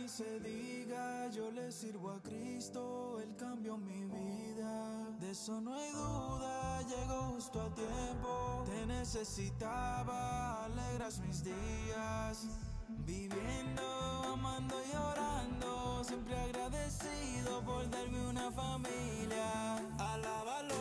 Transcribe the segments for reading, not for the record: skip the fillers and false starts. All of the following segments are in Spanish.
ni se diga, yo le sirvo a Cristo, Él cambió mi vida. De eso no hay duda, llegó justo a tiempo. Te necesitaba, alegras mis días. Viviendo, amando y orando, siempre agradecido por darme una familia. Alábalo.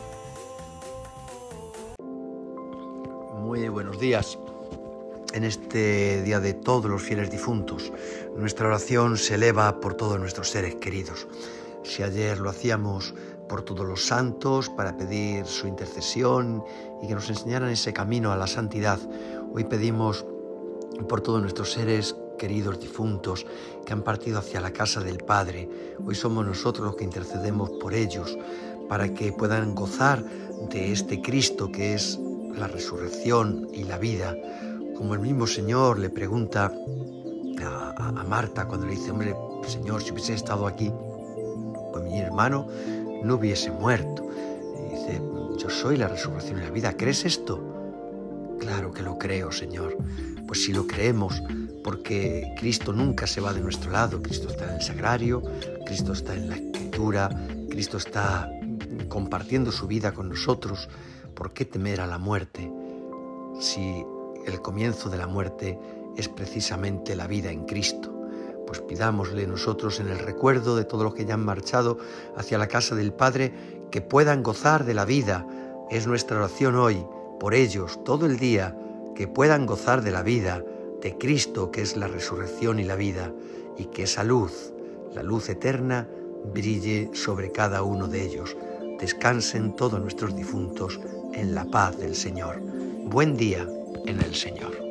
Muy buenos días. En este día de todos los fieles difuntos, nuestra oración se eleva por todos nuestros seres queridos. Si ayer lo hacíamos por todos los santos para pedir su intercesión y que nos enseñaran ese camino a la santidad, hoy pedimos por todos nuestros seres queridos difuntos que han partido hacia la casa del Padre. Hoy somos nosotros los que intercedemos por ellos para que puedan gozar de este Cristo que es la resurrección y la vida. Como el mismo Señor le pregunta a Marta cuando le dice: hombre, Señor, si hubiese estado aquí, pues mi hermano no hubiese muerto. Y dice: yo soy la resurrección y la vida. ¿Crees esto? Claro que lo creo, Señor. Pues si lo creemos, porque Cristo nunca se va de nuestro lado. Cristo está en el sagrario, Cristo está en la Escritura, Cristo está compartiendo su vida con nosotros. ¿Por qué temer a la muerte si el comienzo de la muerte es precisamente la vida en Cristo? Pues pidámosle nosotros, en el recuerdo de todos los que ya han marchado hacia la casa del Padre, que puedan gozar de la vida. Es nuestra oración hoy por ellos todo el día, que puedan gozar de la vida de Cristo, que es la resurrección y la vida, y que esa luz, la luz eterna, brille sobre cada uno de ellos. Descansen todos nuestros difuntos en la paz del Señor. Buen día en el Señor.